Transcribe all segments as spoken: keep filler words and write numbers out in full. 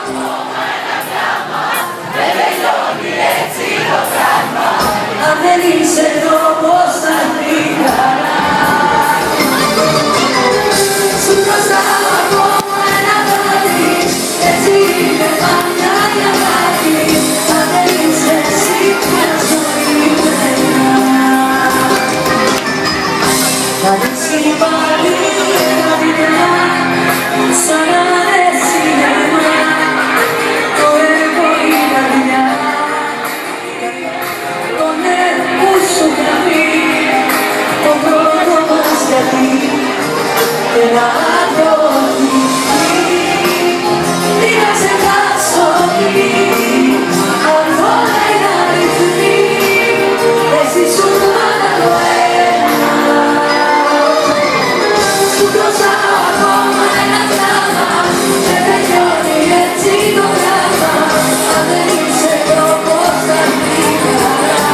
Αν δεν είσαι εδώ πώς θα βρει χαρά. Σου χρωστάω ακόμα ένα βράδυ, έτσι είναι πάντα η αγάπη. Αν δεν είσαι εσύ μια ζωή περνά. Θα δείξει πάλι ένα δειλιά, σαν να είναι σινεμά. Το έχω η καρδιά, τον έχω σου γραμμή, τον πρώτο μας γιατί και να δοθεί. Τι να ξεχάσω τι, αν τώρα είναι αληθινή, εσύ σου άλλο ένα. Σου χρωστάω ακόμα ένα δράμα, δεν τελειώνει έτσι το δράμα. Αν δεν είσαι εδώ πώς θα βρει χαρά.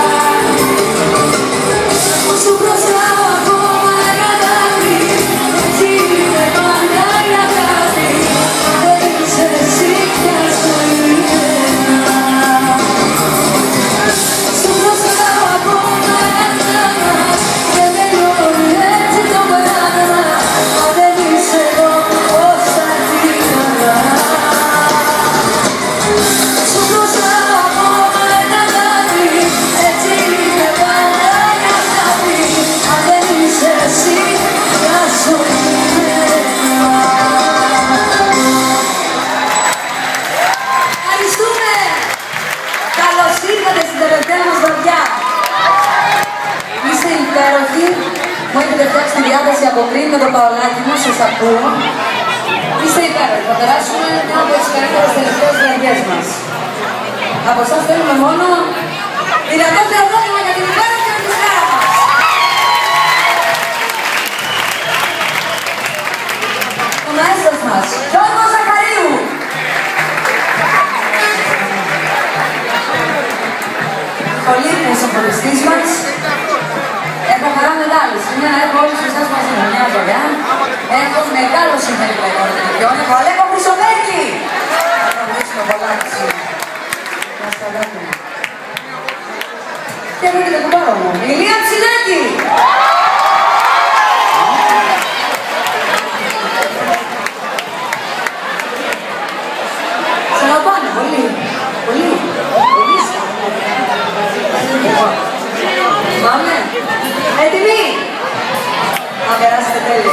Σου χρωστάω ακόμα ένα δάκρυ, έτσι είναι πάντα η αγάπη. Αν δεν είσαι εσύ μια ζωή περνά. Σου χρωστάω ακόμα ένα δράμα, δεν τελειώνει έτσι το πράγμα. Αν δεν είσαι εδώ πώς θα βρει χαρά. Σου χρωστάω ακόμα ένα δάκρυ, έτσι είναι πάντα η αγάπη. Αν δεν είσαι εσύ μια ζωή περνά. Ευχαριστούμε! Καλώς ήρθατε στην τελευταία μας βραδιά. Είστε υπέροχοι, μου έχετε φτιάξει τη διάθεση από πριν με το παολάκι μου, σας ακούω. Είστε υπέροχοι, θα περάσουμε μια από τις καλύτερες τελευταίες βραδιές μας. Από εσάς θέλουμε μόνο δυνατό θεοδότημα για την υπέροχη ορκιστρά μας. Ο μαέστρος μας, Γιώργος Ζαχαρίου. Ο λίμνος εμφανιστής μας. Έχω χαρά μεγάλη σήμερα να έχω όλους εσάς μαζί μου μια δουλειά. Έχω μεγάλο συμμετοχικό των έχω Αλέκο Χρυσοδέκη. Θα τραγουδήσουμε πολλά σήμερα. Να στα δάκρυα. Και εδώ και το κουμπάρο μου, Ηλία Ψηλάκη. Ξαναπάνε, πολύ, πολύ, πολύ σκάφη. Πάμε, έτοιμοι. Να περάσετε τέλεια.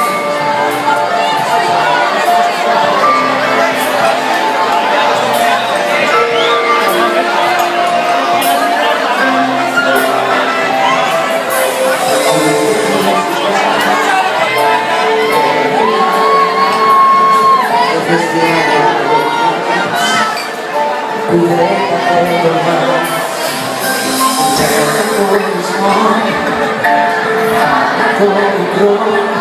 Go, go.